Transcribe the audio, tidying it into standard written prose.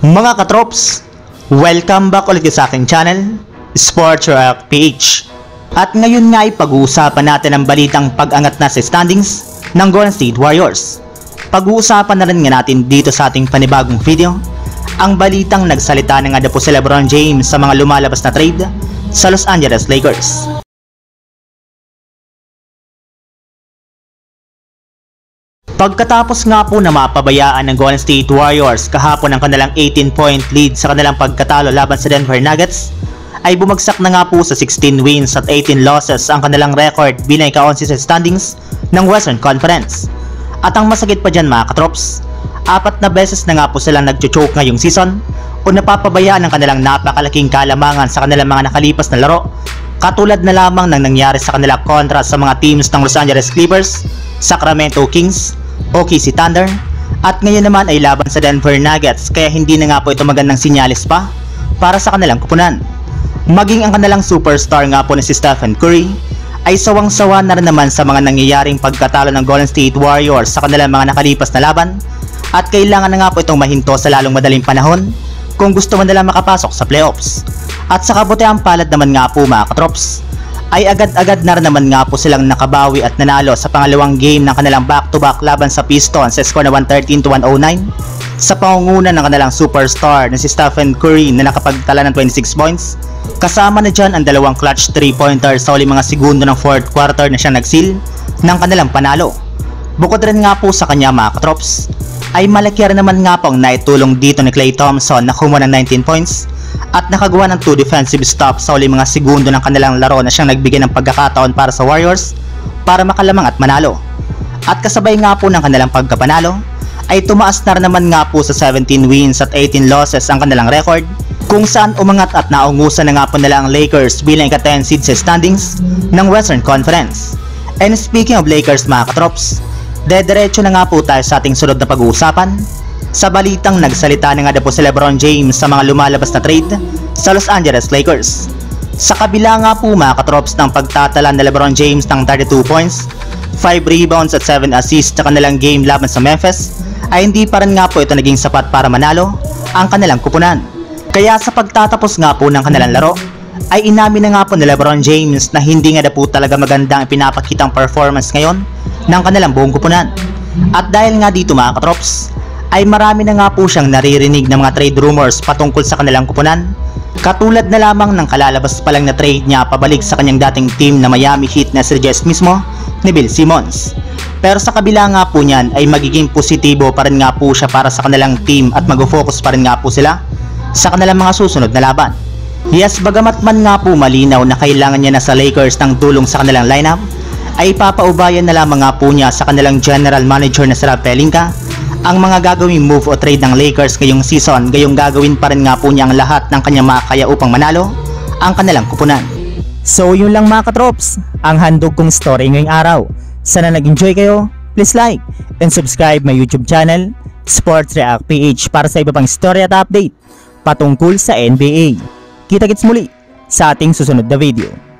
Mga katrops, welcome back ulit sa aking channel, Sports React PH. At ngayon nga ay pag-uusapan natin ang balitang pag-angat na sa standings ng Golden State Warriors. Pag-uusapan na rin nga natin dito sa ating panibagong video ang balitang nagsalita na nga po si LeBron James sa mga lumalabas na trade sa Los Angeles Lakers. Pagkatapos nga po na mapabayaan ng Golden State Warriors kahapon ang kanilang 18-point lead sa kanilang pagkatalo laban sa Denver Nuggets, ay bumagsak na nga po sa 16 wins at 18 losses ang kanilang record bilang ika-11 sa standings ng Western Conference. At ang masakit pa dyan mga katrops, 4 na beses na nga po silang nag-choke ngayong season o napapabayaan ang kanilang napakalaking kalamangan sa kanilang mga nakalipas na laro, katulad na lamang ng nangyari sa kanila kontra sa mga teams ng Los Angeles Clippers, Sacramento Kings, OKC Thunder, at ngayon naman ay laban sa Denver Nuggets, kaya hindi na nga po ito magandang sinyalis pa para sa kanilang kupunan. Maging ang kanilang superstar nga po na si Stephen Curry ay sawang-sawa na rin naman sa mga nangyayaring pagkatalo ng Golden State Warriors sa kanilang mga nakalipas na laban, at kailangan na nga po itong mahinto sa lalong madaling panahon kung gusto man nila makapasok sa playoffs. At sa kabutiang palad naman nga po mga katrops, ay agad-agad na rin naman nga po silang nakabawi at nanalo sa pangalawang game ng kanilang back-to-back laban sa Pistons sa score na 113-109 sa pangunguna ng kanilang superstar na si Stephen Curry na nakapagtala ng 26 points. Kasama na dyan ang dalawang clutch 3-pointer sa huling mga segundo ng 4th quarter na siya nag-seal ng kanilang panalo. Bukod rin nga po sa kanya mga katrops, ay malaki rin naman nga po ang naitulong dito ni Klay Thompson na kumuha ng 19 points at nakagawa ng 2 defensive stops sa huling mga segundo ng kanilang laro na siyang nagbigay ng pagkakataon para sa Warriors para makalamang at manalo. At kasabay nga po ng kanilang pagkapanalo ay tumaas na rin naman nga po sa 17 wins at 18 losses ang kanilang record, kung saan umangat at naungusan na nga po nila ang Lakers bilang ika-10 seed sa standings ng Western Conference. And speaking of Lakers mga katrops, dediretso na nga po tayo sa ating sunod na pag-uusapan sa balitang nagsalita na nga po si LeBron James sa mga lumalabas na trade sa Los Angeles Lakers. Sa kabila nga po mga katrops ng pagtatala ni LeBron James ng 32 points, 5 rebounds at 7 assists sa kanilang game laban sa Memphis, ay hindi pa rin nga po ito naging sapat para manalo ang kanilang kupunan. Kaya sa pagtatapos nga po ng kanilang laro, ay inamin na nga po ni LeBron James na hindi nga po talaga magandang ipinapakitang performance ngayon ng kanilang buong kupunan. At dahil nga dito mga katrops, ay marami na nga po siyang naririnig ng mga trade rumors patungkol sa kanilang kupunan, katulad na lamang ng kalalabas pa lang na trade niya pabalik sa kanyang dating team na Miami Heat na si Jess mismo ni Bill Simmons. Pero sa kabila nga po niyan ay magiging positibo pa rin nga po siya para sa kanilang team at mag-focus pa rin nga po sila sa kanilang mga susunod na laban. Yes, bagamat man nga po malinaw na kailangan niya na sa Lakers ng tulong sa kanilang lineup, ay papaubayan na lamang nga po niya sa kanilang general manager na si Rob Pelinka ang mga gagawing move o trade ng Lakers ngayong season, gayong gagawin pa rin nga po niya ang lahat ng kanyang makakaya upang manalo ang kanilang kupunan. So yun lang mga katrops, ang handog kong story ngayong araw. Sana nag-enjoy kayo, please like and subscribe my YouTube channel, Sports React PH, para sa iba pang story at update patungkol sa NBA. Kita-kits muli sa ating susunod na video.